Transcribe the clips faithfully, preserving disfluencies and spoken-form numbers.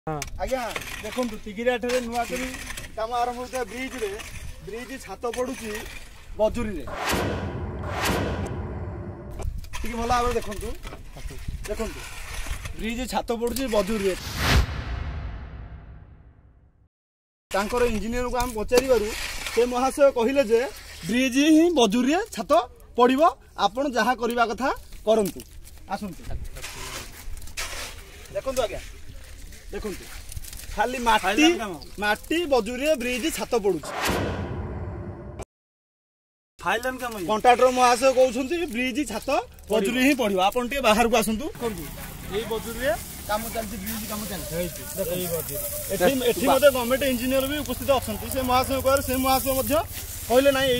आज्ञा देखो तिगिरिया नुआ कर कम आरंभ होता ब्रिज रे ब्रिज छात पड़ुची बजुरी रे ठीक भल भाव देखु देखु ब्रिज छात पड़ुची बजुरी रे तांकर इंजीनियर को आम पचार से महाशय कहले जे ब्रिज ही बजुरी रे छात पड़ो आपण जहाँ करने कथा करंतु आसंतु देखु आज्ञा देखु खाली माटी माटी बजुरी ब्रिज छात पड़ुची कंट्राक्टर महाशय कहते ब्रिज छात बजुरी ही पड़ो आप बाहर को आसतु यही बजुरी काम चलती ब्रिज काम चलती गवर्नमेंट इंजीनियर भी उपस्थित अच्छा से महाशय कह से महाशय कहले ना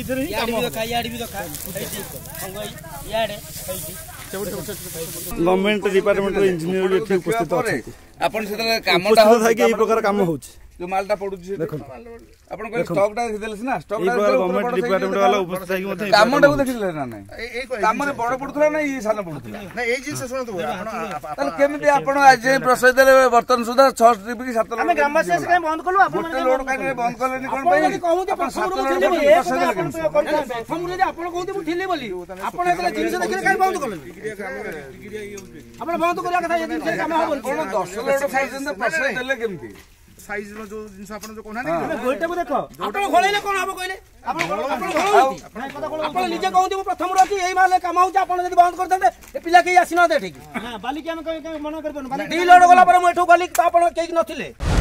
गवर्नमेंट डिपार्टमेंट इंजीनियर भी उपस्थित आपण से कामटा एई प्रकार काम होछि जो मालटा पडुछि देखो आपण को स्टॉक टा देले ना स्टॉक टा गवर्नमेंट डिपार्टमेंट वाला उपस्थित है मते कामटा को देखिले ना नहीं काम रे बड़ पडुथला ना ई सानो पडुथला ना एई जिंस सुनतो आपण तल केमिति आपण आज प्रसय देले बर्तन सुधा छह ट्रिप की सात हम ग्रामवासी से काई बंद करलु आपण लोड काई बंद करलेनी कोन पई कहू जे प्रसय देले हम रे आपण कहू मु थिले बोली आपण एतले जिंस देखिले काई बंद करले आपण बंद करिया कथा ये जिंस काम हो कोन दस लोड साइज दे प्रसय देले केमिति साइज रो जो जिंस आपण जो कोना नै गोइटा को देखो आपण खोलेले कोन हबो कहले आपण आपण खोलौ आपण निजे कहू मु प्रथम रति एई माले काम हो आपण जदी बंद कर देते ए पिला के आसी न दे ठीक हां बाली के हम मन कर डी लोड गला पर मु एठो बाली आपण केक नथिले।